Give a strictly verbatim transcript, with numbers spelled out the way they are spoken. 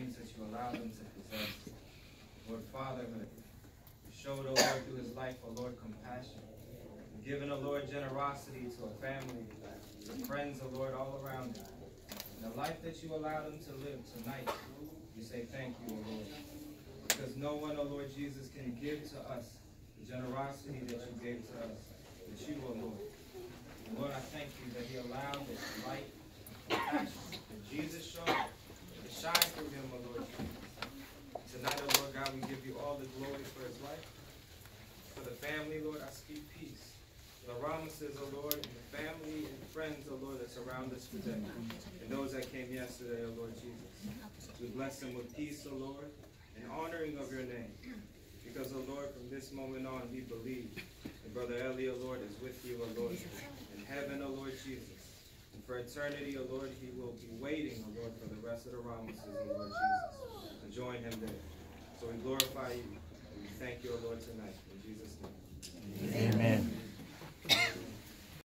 things that you allowed him to possess. Lord, fatherhood. You showed, O Lord, through his life, O Lord, compassion. Given, O Lord, generosity to a family, to friends, O Lord, all around him. And the life that you allowed him to live tonight, we say thank you, O Lord. Because no one, O Lord Jesus, can give to us the generosity that you gave to us, but you, O Lord. And Lord, I thank you that he allowed this light of compassion that Jesus showed to shine through him, O Lord Jesus. Tonight, O Lord God, we give you all the glory for his life. For the family, Lord, I speak peace. The Ramases, O Lord, and the family and friends, O Lord, that surround us today. And those that came yesterday, O Lord Jesus. We bless them with peace, O Lord, and honoring of your name. Because, O Lord, from this moment on, we believe that Brother Eli, O Lord, is with you, O Lord, in heaven, O Lord Jesus. And for eternity, O Lord, he will be waiting, O Lord, for the rest of the Ramases, O Lord Jesus, to join him there. So we glorify you. And we thank you, O Lord, tonight. In Jesus' name.